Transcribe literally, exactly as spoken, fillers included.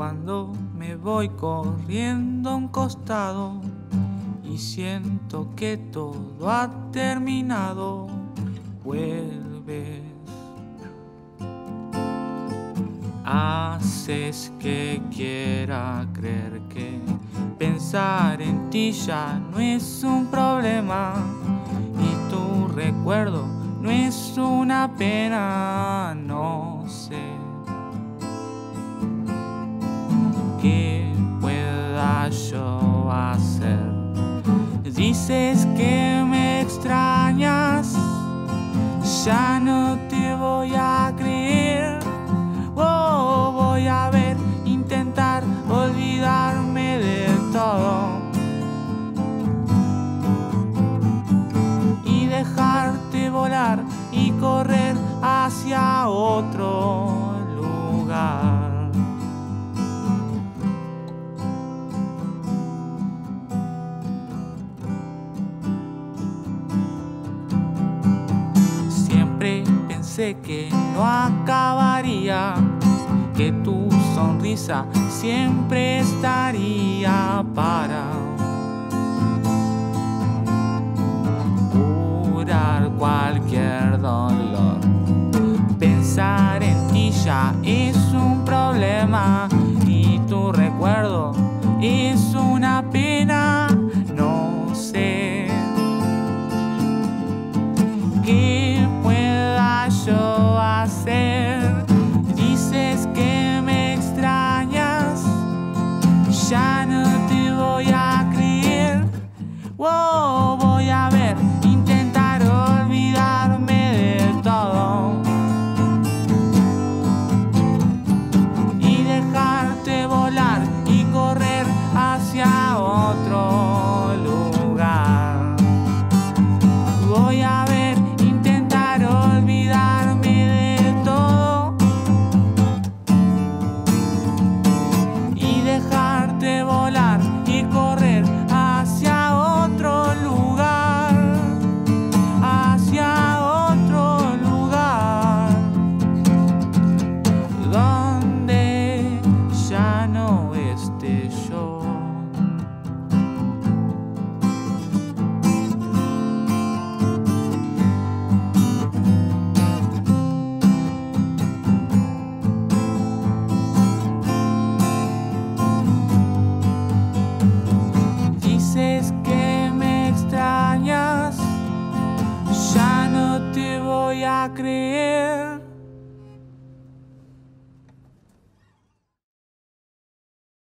Cuando me voy corriendo a un costado y siento que todo ha terminado, vuelves. Haces que quiera creer que pensar en ti ya no es un problema y tu recuerdo no es una pena. No sé qué pueda yo hacer. Dices que me extrañas, ya no te voy a creer. Oh, voy a ver, intentar olvidarme de todo y dejarte volar y correr hacia otro lugar. Siempre pensé que no acabaría, que tu sonrisa siempre estaría para curar cualquier dolor. Pensar en ti ya es un problema y tu recuerdo es una pena. No sé qué pueda yo hacer. Dices que me extrañas, ya no te voy a creer. Wow, voy a ver, intentar olvidarme de todo y dejarte volar y correr hacia otro lugar. Voy a ver, intentar olvidarme de todo y dejarte volar y correr hacia otro lugar, hacia otro lugar, donde ya no esté yo. Dices que me extrañas, ya no te voy a creer.